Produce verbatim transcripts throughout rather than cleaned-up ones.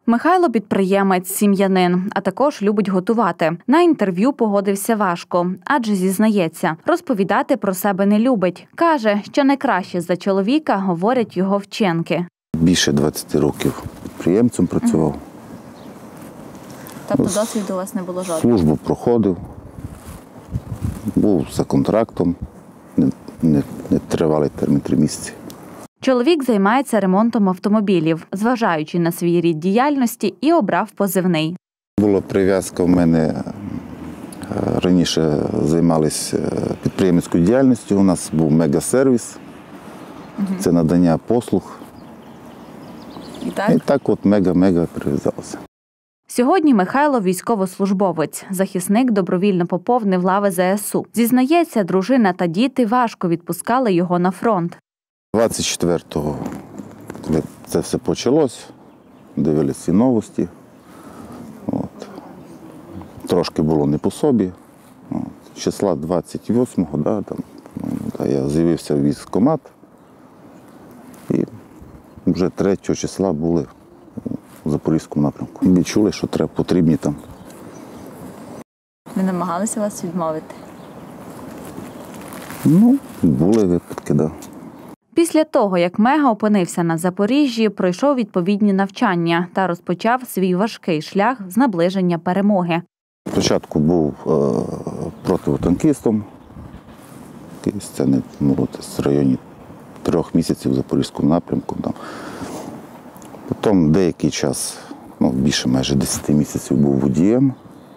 Михайло – підприємець, сім'янин, а також любить готувати. На інтерв'ю погодився важко, адже зізнається, розповідати про себе не любить. Каже, що найкраще за чоловіка говорять його вчинки. Більше двадцяти років підприємцем працював. Тобто досвіду у вас не було жодного? Службу проходив, був за контрактом, не, не, не тривалий термін, три місяці. Чоловік займається ремонтом автомобілів, зважаючи на свій рід діяльності, і обрав позивний. Була прив'язка в мене, раніше займалися підприємницькою діяльністю, у нас був мегасервіс, угу. Це надання послуг. І так? І так от мега-мега прив'язалося. Сьогодні Михайло – військовослужбовець. Захисник добровільно поповнив лави зе ес у. Зізнається, дружина та діти важко відпускали його на фронт. двадцять четвертого, коли це все почалось, дивилися ці новості. От. Трошки було не по собі. От. Числа двадцять восьмого да, там, да, я з'явився в військкомат і вже третього числа були у Запорізькому напрямку. Ми чули, що треба, потрібні там. Не намагалися вас відмовити? Ну, були випадки, так. Да. Після того, як Мега опинився на Запоріжжі, пройшов відповідні навчання та розпочав свій важкий шлях з наближення перемоги. Спочатку був е, противотанкістом, це не ну, в районі трьох місяців в Запорізькому напрямку. Там. Потім деякий час, ну, більше майже десять місяців був водієм.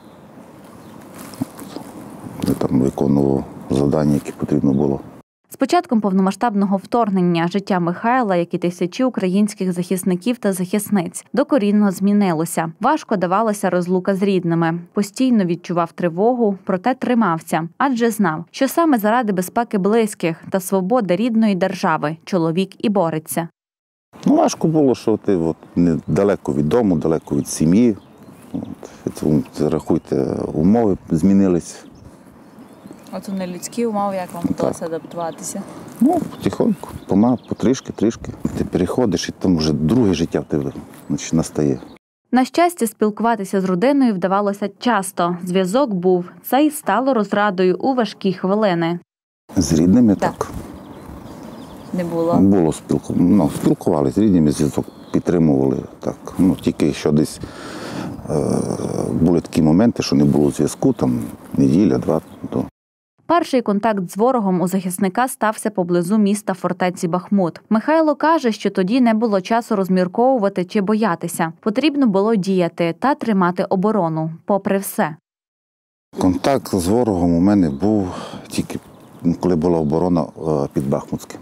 Я там виконував завдання, які потрібно було. З початком повномасштабного вторгнення життя Михайла, як і тисячі українських захисників та захисниць, докорінно змінилося. Важко давалася розлука з рідними. Постійно відчував тривогу, проте тримався. Адже знав, що саме заради безпеки близьких та свободи рідної держави чоловік і бореться. Ну, важко було, що ти от, не далеко від дому, далеко від сім'ї. От, рахуйте, умови змінились. От вони людські умови, як вам вдалося адаптуватися? Ну, потихоньку, помалу, потрішки, трішки. Ти переходиш, і там вже друге життя в тебе настає. На щастя, спілкуватися з родиною вдавалося часто. Зв'язок був. Це й стало розрадою у важкі хвилини. З рідними так. так. Не було? Було спілку... ну, спілкувалися з рідними, зв'язок підтримували. Так. Ну, тільки що десь е... були такі моменти, що не було зв'язку, там неділя, два. То... Перший контакт з ворогом у захисника стався поблизу міста фортеці Бахмут. Михайло каже, що тоді не було часу розмірковувати чи боятися. Потрібно було діяти та тримати оборону, попри все. Контакт з ворогом у мене був тільки, коли була оборона під Бахмутським.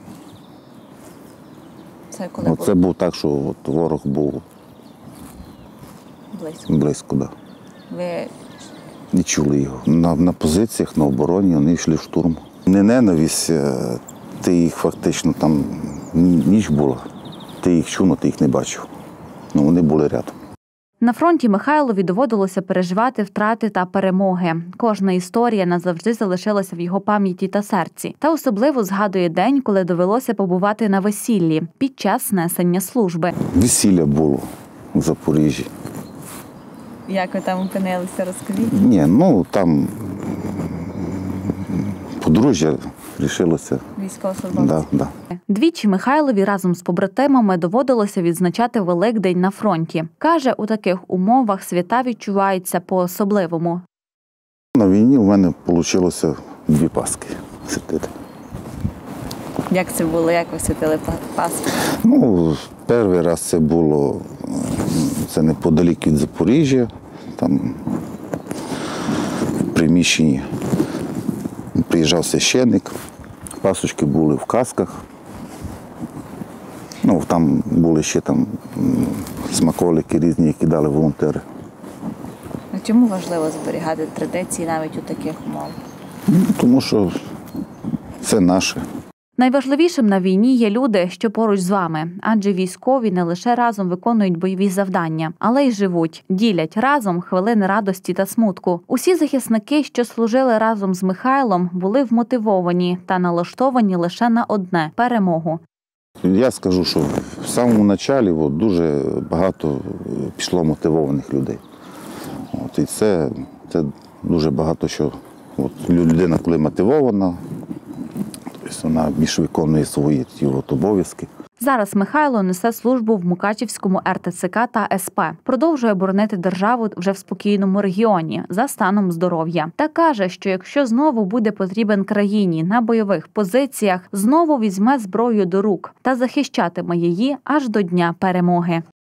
Це коли було? Це був так, що от ворог був близько. Близько, да. Ви... Не чули його. На, на позиціях, на обороні вони йшли в штурм. Не ненависть, ти їх фактично там ніч була. Ти їх чув, але ти їх не бачив. Ну, вони були рядом. На фронті Михайлові доводилося переживати втрати та перемоги. Кожна історія назавжди залишилася в його пам'яті та серці. Та особливо згадує день, коли довелося побувати на весіллі під час несення служби. Весілля було в Запоріжжі. Як ви там опинилися, розкажіть? Ні, ну там подружжя рішилося. Військовослужбовці? Да, да. Двічі Михайлові разом з побратимами доводилося відзначати Великдень на фронті. Каже, у таких умовах свята відчуваються по-особливому. На війні у мене вийшло дві Пасхи святити. Як це було? Як ви святили Пасху? Ну, перший раз це було, це неподалік від Запоріжжя, там в приміщенні приїжджав священник, пасочки були в касках, ну, там були ще там смаколики різні, які дали волонтери. А чому важливо зберігати традиції навіть у таких умовах? Ну, тому що це наше. Найважливішим на війні є люди, що поруч з вами, адже військові не лише разом виконують бойові завдання, але й живуть, ділять разом хвилини радості та смутку. Усі захисники, що служили разом з Михайлом, були вмотивовані та налаштовані лише на одне – перемогу. Я скажу, що в самому початку от, дуже багато пішло мотивованих людей. От, і це, це дуже багато що. От, людина, коли мотивована, тобто вона більш виконує свої ті от, обов'язки. Зараз Михайло несе службу в Мукачівському ер те це ка та ес пе. Продовжує боронити державу вже в спокійному регіоні за станом здоров'я. Та каже, що якщо знову буде потрібен країні на бойових позиціях, знову візьме зброю до рук та захищатиме її аж до дня перемоги.